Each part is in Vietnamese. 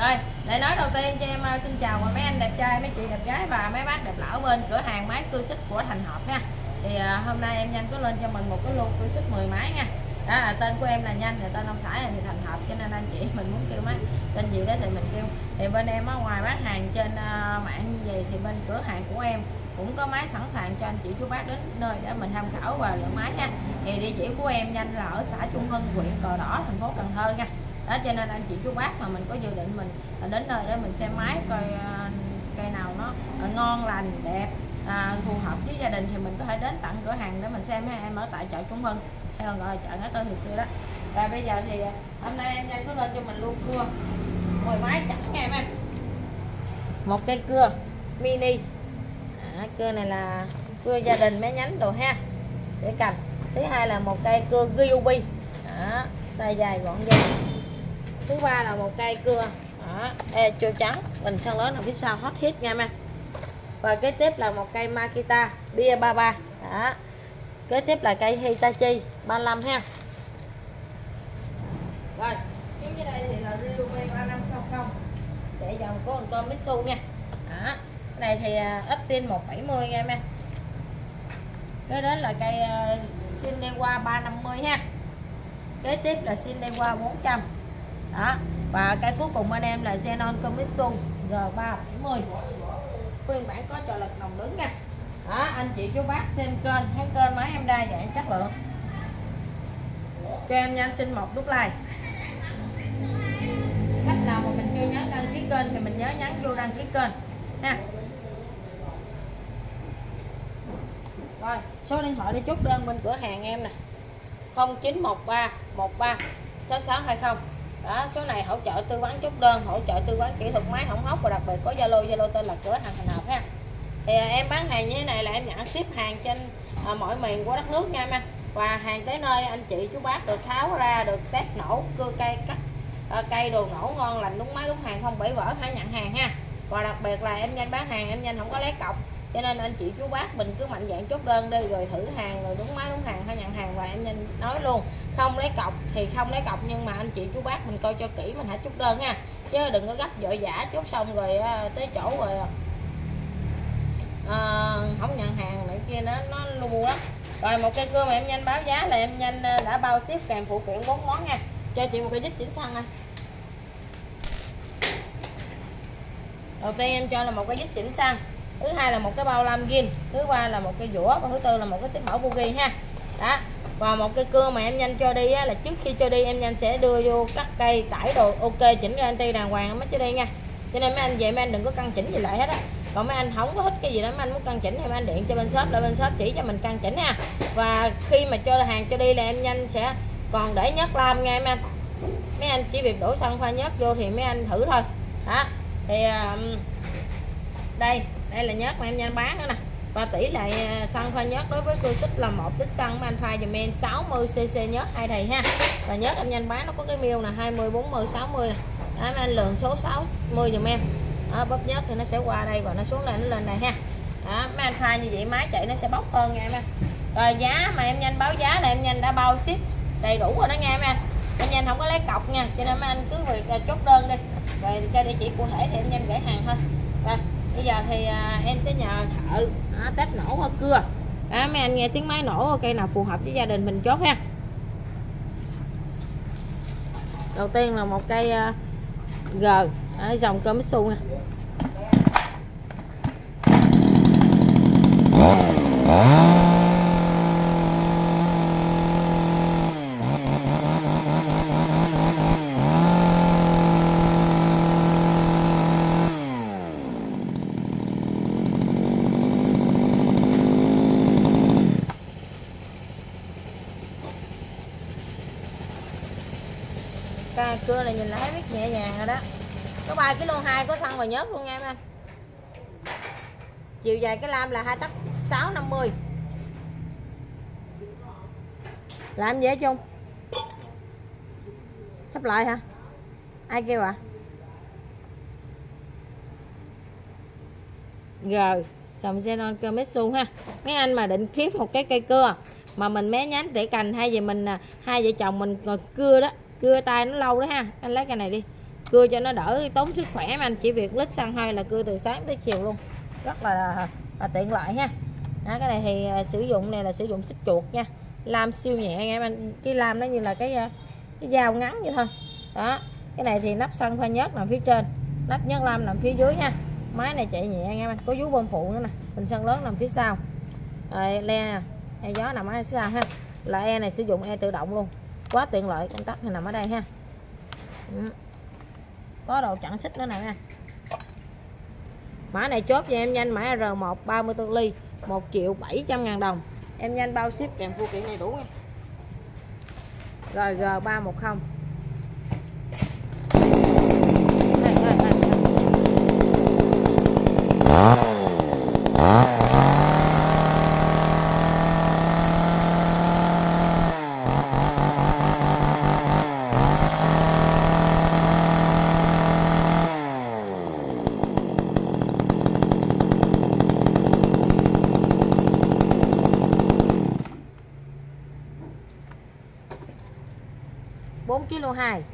Rồi, để nói đầu tiên cho em xin chào mấy anh đẹp trai, mấy chị đẹp gái và mấy bác đẹp lão bên cửa hàng máy cưa xích của Thành Hợp ha. Thì hôm nay em Nhanh có lên cho mình một cái lô cưa xích 10 máy nha. Đó là tên của em là Nhanh, rồi tên ông xã em thì Thành Hợp, cho nên anh chị mình muốn kêu máy tên gì đó thì mình kêu. Thì bên em ở ngoài bán hàng trên mạng như vậy thì bên cửa hàng của em cũng có máy sẵn sàng cho anh chị chú bác đến nơi để mình tham khảo và lựa máy nha. Thì địa chỉ của em Nhanh là ở xã Trung Hưng, huyện Cờ Đỏ, thành phố Cần Thơ nha. Đó, cho nên anh chị chú bác mà mình có dự định mình đến nơi để mình xem máy coi cây nào nó ngon lành đẹp phù hợp với gia đình thì mình có thể đến tận cửa hàng để mình xem. Em ở tại chợ Trung Hưng hay còn gọi là chợ Ngã Tư hồi xưa đó. Rồi bây giờ thì hôm nay em Nhanh có lên cho mình luôn cưa 10 máy chẵn nha em. Một cây cưa mini, cưa này là cưa gia đình mấy nhánh đồ ha để cầm. Thứ hai là một cây cưa Ryobi, tay dài gọn gàng. Thứ ba là một cây cưa chua trắng bình sân lớn ở phía sau hot hit nha em. Và kế tiếp là một cây Makita Bia 33. Đó. Kế tiếp là cây Hitachi 35 ha. Rồi, xuống dưới đây thì là Ryobi 3500 chạy dòng có một con Mitsu nha. Đó. Cái này thì Uptin 170 nha em. Kế đến là cây Shinewa 350 ha. Kế tiếp là Shinewa 400. Đó. Và cái cuối cùng bên em là Xenon Komitsu G370. Phiên bản có trợ lực đồng đứng nha. Đó, anh chị chú bác xem kênh thấy kênh máy em đa dạng chất lượng. Cho em Nhanh xin một nút like. Khách nào mà mình chưa nhớ đăng ký kênh thì mình nhớ nhắn vô đăng ký kênh ha. Rồi, số điện thoại để chốt đơn bên cửa hàng em nè. 0913 13 6620. Đó, số này hỗ trợ tư vấn chốt đơn, hỗ trợ tư vấn kỹ thuật máy hỏng hóc và đặc biệt có Zalo tên là cửa hàng Thành Hợp ha. Thì em bán hàng như thế này là em nhận ship hàng trên mọi miền của đất nước nha em. Và hàng tới nơi anh chị chú bác được tháo ra, được test nổ, cưa cây cắt cây đồ nổ ngon lành, đúng máy đúng hàng, không bể vỡ, hãy nhận hàng ha. Và đặc biệt là em Nhanh bán hàng em Nhanh không có lấy cọc, cho nên anh chị chú bác mình cứ mạnh dạn chốt đơn đi rồi thử hàng rồi đúng máy đúng hàng hay nhận hàng. Và em Nhanh nói luôn không lấy cọc thì không lấy cọc, nhưng mà anh chị chú bác mình coi cho kỹ mình hãy chốt đơn ha, chứ đừng có gấp vội vã chốt xong rồi tới chỗ rồi không nhận hàng này kia nó lu lắm. Rồi một cây cưa mà em Nhanh báo giá là em Nhanh đã bao ship kèm phụ kiện 4 món nha. Cho chị một cái dít chỉnh xăng nha. Đầu tiên em cho là một cái dít chỉnh xăng, thứ hai là một cái bao lam gin, thứ ba là một cái dũa và thứ tư là một cái tiếp bảo bugi ha. Đó. Và một cây cưa mà em Nhanh cho đi là trước khi cho đi em Nhanh sẽ đưa vô cắt cây tải đồ ok chỉnh ra anti đàng hoàng mới cho đi nha. Cho nên mấy anh về mấy anh đừng có căn chỉnh gì lại hết á. Còn mấy anh không có thích cái gì đó mấy anh muốn căn chỉnh thì mấy anh điện cho bên shop, lại bên shop chỉ cho mình căn chỉnh ha. Và khi mà cho hàng cho đi là em Nhanh sẽ còn để nhớt lam nha em anh. Mấy anh chỉ việc đổ xăng pha nhớt vô thì mấy anh thử thôi. Đó. Thì đây là nhớt mà em Nhanh bán nữa nè. Và tỷ lệ xăng pha nhớt đối với cưa xích là 1 lít xăng mấy anh pha dùm em 60cc nhớt 2 thầy ha. Và nhớt em Nhanh bán nó có cái miêu là 20, 40, 60 nè. Đó, mấy anh lượng số 60 dùm em. Đó, bóp nhớt thì nó sẽ qua đây và nó xuống đây, nó lên đây ha. Đó, mấy anh pha như vậy máy chạy nó sẽ bốc hơn nha em. Rồi giá mà em Nhanh báo giá là em Nhanh đã bao ship đầy đủ rồi đó nha em. Em Nhanh không có lấy cọc nha, cho nên mấy anh cứ việc chốt đơn đi. Rồi cho địa chỉ cụ thể thì em Nhanh gửi hàng thôi. Rồi bây giờ thì em sẽ nhờ thợ test nổ cưa. Đó, mấy anh nghe tiếng máy nổ cây nào phù hợp với gia đình mình chốt ha. Đầu tiên là một cây G ở dòng Komitsu nha. Cây cưa này nhìn là thấy biết nhẹ nhàng rồi đó. Có 3 kg 2 có xăng và nhớt luôn nha em anh. Chiều dài cái lam là 2 tấc 650. Làm dễ chung. Sắp lại hả? Ai kêu ạ? Rồi, dòng Xenon Komitsu ha. Mấy anh mà định kiếm một cái cây cưa mà mình mé nhánh tỉa cành hay gì mình hai vợ chồng mình cưa đó, cưa tay nó lâu đó ha. Anh lấy cái này đi. cưa cho nó đỡ tốn sức khỏe mà anh, chỉ việc lít xăng thôi là cưa từ sáng tới chiều luôn, rất là tiện lợi ha. Đó, cái này thì sử dụng này là sử dụng xích chuột nha, lam siêu nhẹ nha anh, cái lam nó như là cái dao ngắn vậy thôi. Đó, cái này thì nắp xăng pha nhớt nằm phía trên, nắp nhớt lam nằm phía dưới nha. Máy này chạy nhẹ nha anh, có vú bơm phụ nữa nè, bình xăng lớn nằm phía sau. Rồi le nè, e gió nằm ở phía sau ha. Là e này sử dụng e tự động luôn, quá tiện lợi, công tắc thì nằm ở đây ha. Có đầu chặn xích nữa nè nha. Mã này chốt cho em nhanh, mã R1 34 ly 1.700.000 đồng, em nhanh bao ship kèm phụ kiện đầy đủ nha. Rồi G310 4,2 kg,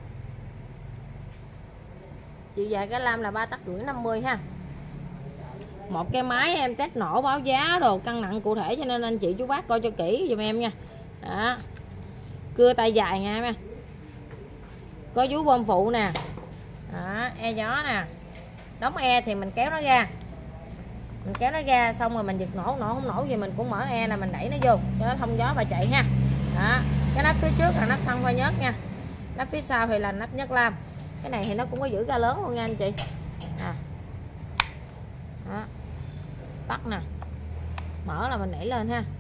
chiều dài cái lam là 3,5 tấc 50 ha. Một cái máy em test nổ báo giá đồ cân nặng cụ thể cho nên anh chị chú bác coi cho kỹ giùm em nha. Đó, cưa tay dài nha em, có vú bơm phụ nè. Đó, e gió nè, đóng e thì mình kéo nó ra, xong rồi mình giật nổ không nổ gì mình cũng mở e là mình đẩy nó vô cho nó thông gió và chạy ha. Đó, cái nắp phía trước là nắp xăng pha nhớt nha, nắp phía sau thì là nắp nhớt lam. Cái này thì nó cũng có giữ ga lớn luôn nha anh chị. Đó, tắt nè, mở là mình đẩy lên ha.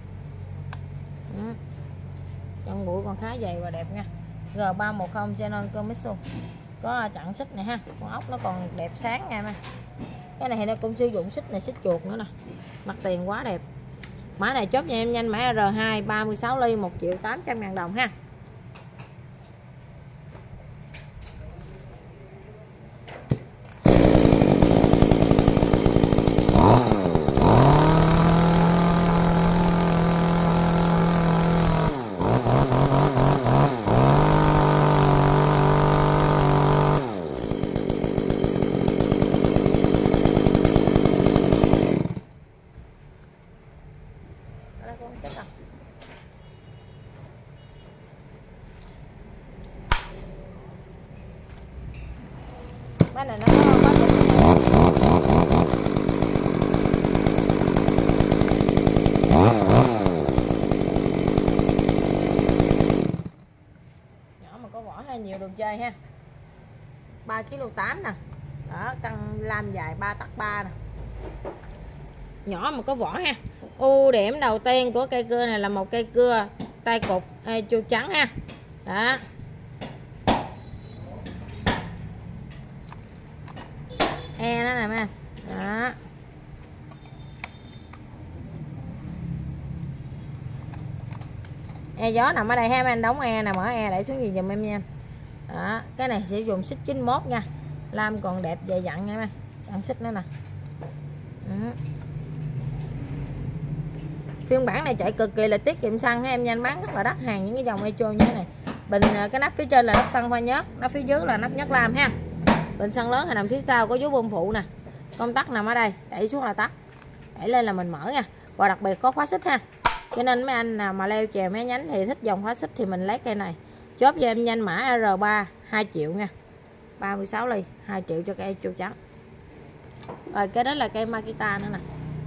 Chân bụi còn khá dày và đẹp nha. G310 Xenon Komatsu, có chặn xích này ha, con ốc nó còn đẹp sáng nha em. Cái này thì nó cũng sử dụng xích này, xích chuột nữa nè, mặt tiền quá đẹp. Mã này chốt cho em nhanh, mã R2 36 ly 1.800.000 đồng ha. Máy này nó có nhỏ mà có vỏ hay nhiều đồ chơi ha. 3,8 kg nè. Đó, cân lam dài 3,3 tấc nè. Nhỏ mà có vỏ ha. Ưu điểm đầu tiên của cây cưa này là một cây cưa tay cụt chuột trắng ha. Đó. E nó nè em. Đó. E gió nằm ở đây ha, anh đóng e nè, mở e để xuống gì giùm em nha. Đó, cái này sử dụng xích 91 nha. Lam còn đẹp dày dặn nha em. Dặn xích nữa nè. Phiên bản này chạy cực kỳ là tiết kiệm xăng ha em nha, anh bán rất là đắt hàng những cái dòng Echo như thế này. Bình cái nắp phía trên là nắp xăng pha nhớt, nắp phía dưới là nắp nhớt lam ha. Bình xăng lớn thì nằm phía sau, có vú bơm phụ nè. Công tắc nằm ở đây, đẩy xuống là tắt, đẩy lên là mình mở nha. Và đặc biệt có khóa xích ha. Cho nên mấy anh nào mà leo chèo mấy nhánh thì thích dòng khóa xích thì mình lấy cây này. Chốt cho em nhanh, mã R3 2 triệu nha. 36 ly 2 triệu cho cây Echo trắng. Rồi cái đó là cây Makita nữa nè.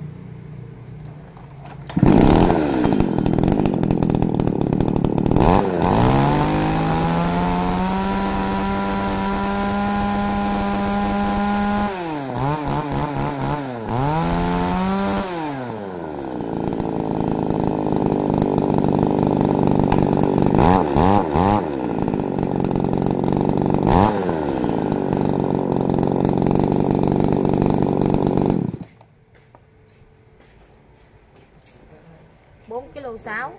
Kg 6,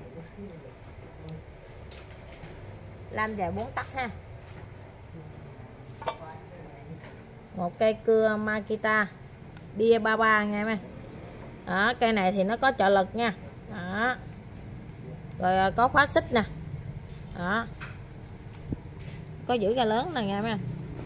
lam dài 4 tấc ha. Một cây cưa Makita bia 33 nha em. Đó, cây này thì nó có trợ lực nha. Đó. Rồi có khóa xích nè. Đó. Có giữ ga lớn nè nha em.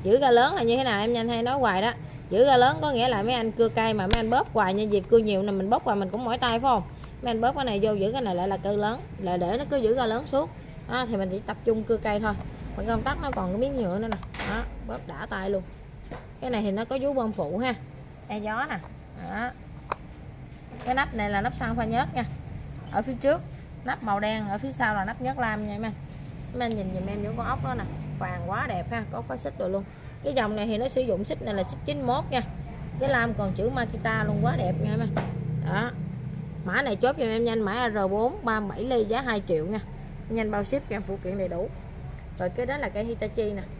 Giữ ga lớn là như thế nào em nhanh hay nói hoài đó. Giữ ga lớn có nghĩa là mấy anh cưa cây mà mấy anh bóp hoài, như việc cưa nhiều là mình bóp hoài mình cũng mỏi tay phải không? Mấy anh bóp cái này vô, giữ cái này lại là cưa lớn, là để nó cứ giữ ga lớn suốt. Đó, thì mình chỉ tập trung cưa cây thôi. Còn công tắc nó còn cái miếng nhựa nữa nè. Đó, bóp đã tay luôn. Cái này thì nó có vú bơm phụ ha. E gió nè. Đó. Cái nắp này là nắp xăng pha nhớt nha. Ở phía trước nắp màu đen, ở phía sau là nắp nhớt lam nha em. Mấy anh nhìn giùm em những con ốc đó nè, vàng quá đẹp ha, có khóa xích rồi luôn. Cái dòng này thì nó sử dụng xích này là xích 91 nha. Cái lam còn chữ Makita luôn, quá đẹp nha em. Đó. Mã này chốt cho em nhanh, mã R4 37 ly giá 2 triệu nha. Nhanh bao ship kèm phụ kiện đầy đủ. Rồi cái đó là cây Hitachi nè.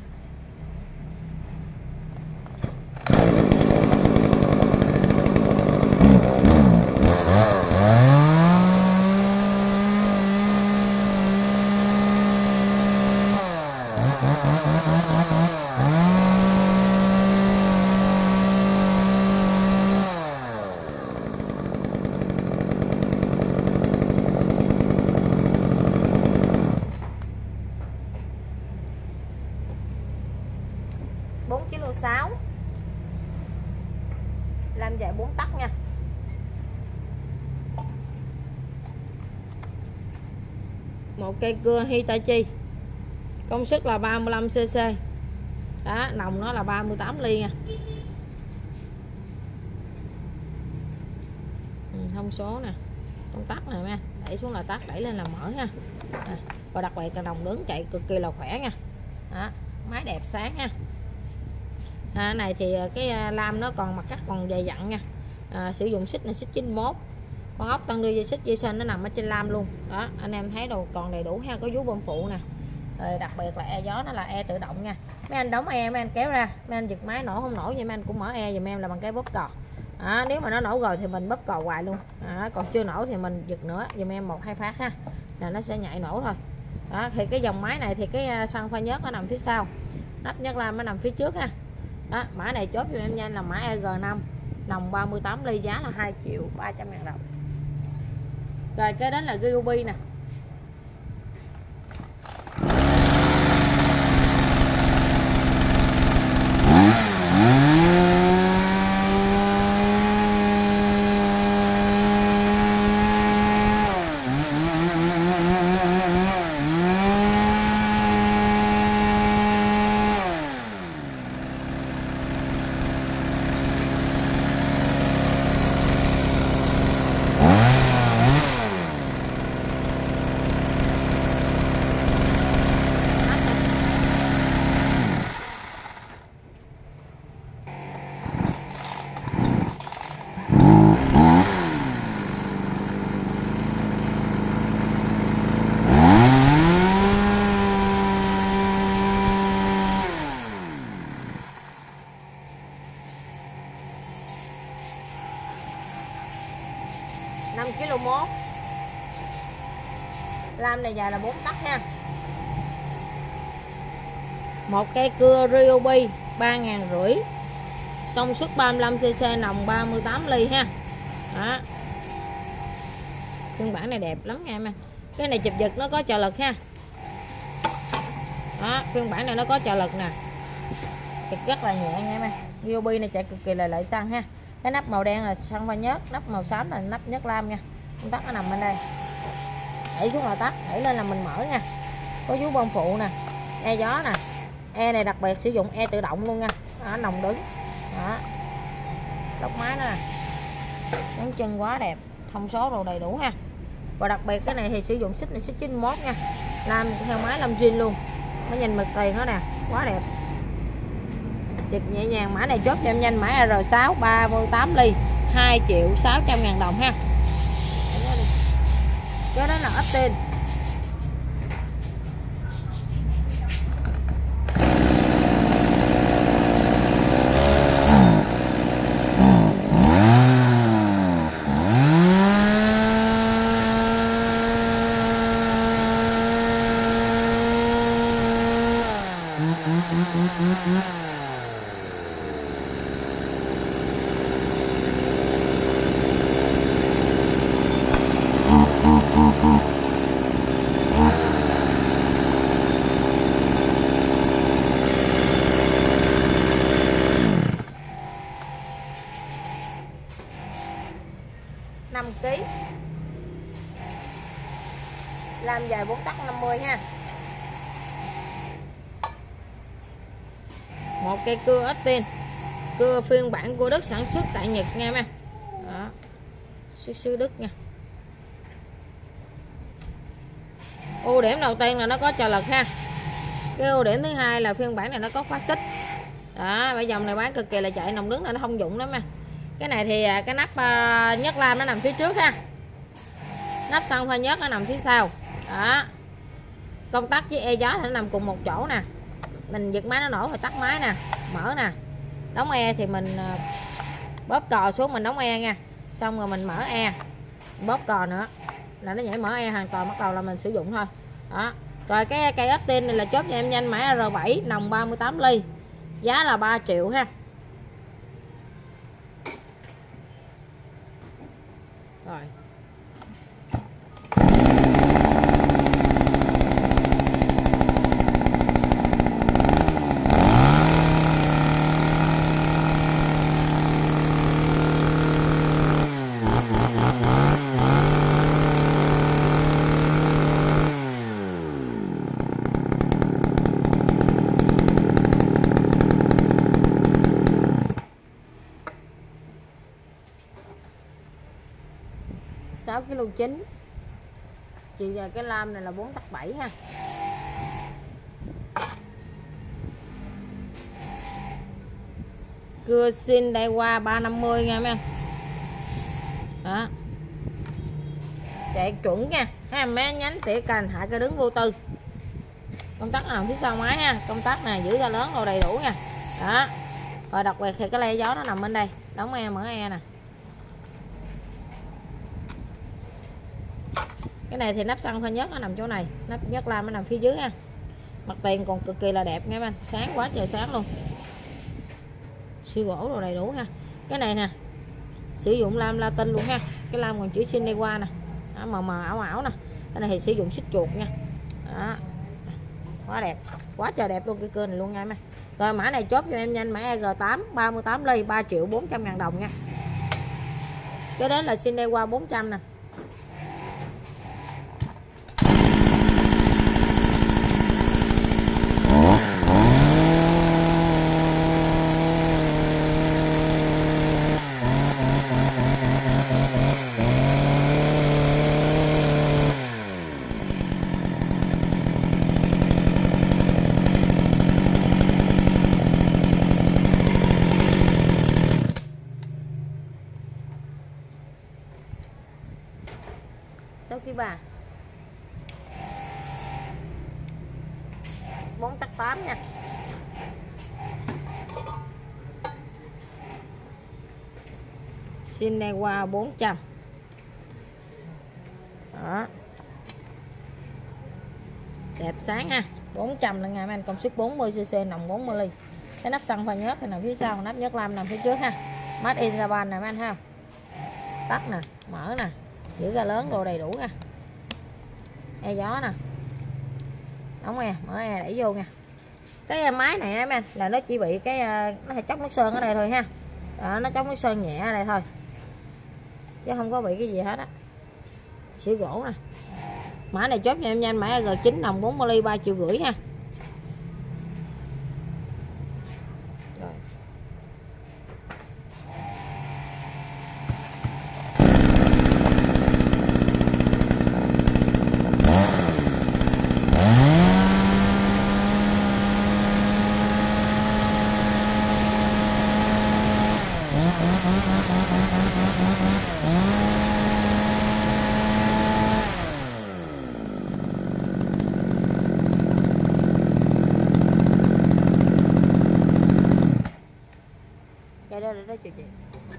Kg 6, làm dài 4 tấc nha. Một cây cưa Hitachi, công suất là 35 cc. Đó, nòng nó là 38 ly nha. Thông số nè, công tắc nè nha, đẩy xuống là tắt, đẩy lên là mở nha. Và đặc biệt là đồng đứng chạy cực kỳ là khỏe nha. Đó, máy đẹp sáng nha. Này thì cái lam nó còn mặt cắt còn dày dặn nha. Sử dụng xích này xích 91, con ốc tăng đưa dây xích dây sên nó nằm ở trên lam luôn đó, anh em thấy đồ còn đầy đủ ha, có vú bơm phụ nè. Rồi đặc biệt là e gió nó là e tự động nha. Mấy anh đóng e, mấy anh kéo ra, mấy anh giật máy nổ không nổ vậy mấy anh cũng mở e giùm em là bằng cái bóp cò. Nếu mà nó nổ rồi thì mình bóp cò hoài luôn. Còn chưa nổ thì mình giật nữa giùm em 1-2 phát ha, là nó sẽ nhảy nổ thôi. Đó, thì cái dòng máy này thì cái xăng pha nhớt nó nằm phía sau, nắp nhớt lam nó nằm phía trước ha. Đó, mã này chốt cho em nhanh là mã EG5, nòng 38 ly, giá là 2 triệu 300 ngàn đồng. Rồi cái đó là Ryobi nè. Kg 1, lam này dài là 4 tấc nha. Một cây cưa Ryobi 3.500, công suất 35 cc, nòng 38 ly ha. Đó, phiên bản này đẹp lắm nha em. Cái này chụp giật nó có trợ lực ha. Đó, phiên bản này nó có trợ lực nè, chụp rất là nhẹ nha em. Ryobi này chạy cực kỳ là lợi xăng ha. Cái nắp màu đen là xăng pha nhớt, nắp màu xám là nắp nhớt lam nha. Công tắc nó nằm bên đây, đẩy xuống là tắt, đẩy lên là mình mở nha. Có vú bơm phụ nè, e gió nè. E này đặc biệt sử dụng e tự động luôn nha. Đó, nòng đứng. Đó, lốc máy đó nè, nhấn chân quá đẹp, thông số đồ đầy đủ ha. Và đặc biệt cái này thì sử dụng xích này xích 91 nha, làm theo máy làm zin luôn. Nó nhìn mực tiền đó nè, quá đẹp, chụp nhẹ nhàng. Mã này chốt cho em nhanh, mã R6 38 ly 2 triệu 600 ngàn đồng ha. Cái đó là Austin. này 4 tắc 50 ha. Một cây cưa Austin, cưa phiên bản của Đức, sản xuất tại Nhật nha em. Đó, xuất xứ Đức nha. Ưu điểm đầu tiên là nó có trợ lực ha. Cái ưu điểm thứ hai là phiên bản này nó có khóa xích. Đó, bây dòng này bán cực kỳ là chạy, nòng đứng là nó thông dụng lắm nha. Cái này thì cái nắp nhớt lam nó nằm phía trước ha, nắp son pha nhớt nó nằm phía sau. Đó, công tắc với e gió nó nằm cùng một chỗ nè. Mình giật máy nó nổ rồi tắt máy nè, mở nè. Đóng e thì mình bóp cò xuống mình đóng e nha, xong rồi mình mở e, bóp cò nữa là nó nhảy mở e hoàn toàn, bắt đầu là mình sử dụng thôi. Đó, rồi cái cây Austin này là chốt cho em nhanh, mã R7, nòng 38 ly, giá là 3 triệu ha. Rồi, 6 kg 9, chiều dài cái lam này là 4 tắc 7 ha. Cưa xin đây qua 350 nha em. Đó, chạy chuẩn nha ha, mấy nhánh tỉa cành hạ cây đứng vô tư. Công tắc nằm phía sau máy ha, công tắc này giữ ra lớn đồ đầy đủ nha. Đó, rồi đặc biệt thì cái le gió nó nằm bên đây, đóng e mở e nè. Cái này thì nắp xăng pha nhớt nó nằm chỗ này, nắp nhớt lam nó nằm phía dưới ha. Mặt tiền còn cực kỳ là đẹp nha anh, sáng quá trời sáng luôn, siêu gỗ đồ đầy đủ ha. Cái này nè sử dụng lam latin luôn ha, cái lam còn chữ xin đây qua nè, mờ mờ ảo ảo nè. Cái này thì sử dụng xích chuột nha. Đó, quá đẹp, quá trời đẹp luôn cái cưa này luôn nha em. Rồi mã này chốt cho em nhanh, mã EG8 38 ly 3 triệu 400 ngàn đồng nha. Cái đến là xin đây qua 400 nè. Kg 3, 4 tắc 8 nha. Xin đây qua 400. Đó, đẹp sáng ha, 400 là ngày anh, công suất 40cc, nòng 40 ly. Cái nắp xăng pha nhớt nằm phía sau, nắp nhớt lam nằm phía trước ha. Made in Japan này anh ha. Tắt nè, mở nè, giữ ra lớn đồ đầy đủ nha. E gió nè, đóng e, mở e đẩy vô nha. Cái máy này em anh là nó chỉ bị cái nó chóc nước sơn ở đây thôi ha. Đó, nó chóc nước sơn nhẹ ở đây thôi, chứ không có bị cái gì hết á. Sữa gỗ nè. Mã này chốt cho em nhanh, mã G9 nòng 40 ly 3 triệu rưỡi ha. Rồi. Đó chiều chị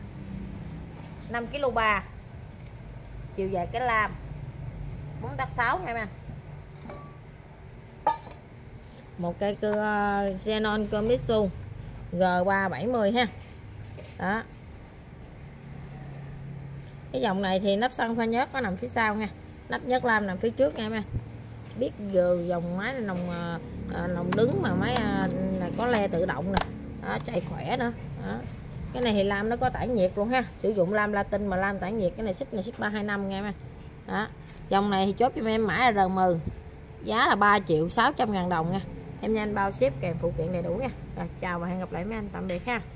5 kg 3, chiều dài cái lam 4 tắc 6 nha em. Một cây cưa Xenon Komitsu G370 ha. Đó, cái dòng này thì nắp xăng pha nhớt nó nằm phía sau nha, nắp nhớt lam nằm phía trước nha em. Biết giờ dòng máy này nòng đứng mà máy này có le tự động nè. Đó, chạy khỏe nữa. Đó, cái này thì lam nó có tản nhiệt luôn ha, sử dụng lam latin mà lam tản nhiệt. Cái này xích 325 nha em. Đó, Dòng này thì chốt cho em mã là RM, giá là 3.600.000 đồng nha. Em nhanh bao ship kèm phụ kiện đầy đủ nha. Rồi, chào và hẹn gặp lại mấy anh, tạm biệt ha.